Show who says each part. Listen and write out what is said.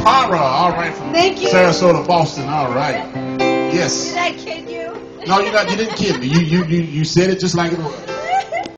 Speaker 1: Para, all right, from Sarasota, Boston, all right. Yes.
Speaker 2: Did I kid you?
Speaker 1: No, you didn't kid me. You said it just like it was.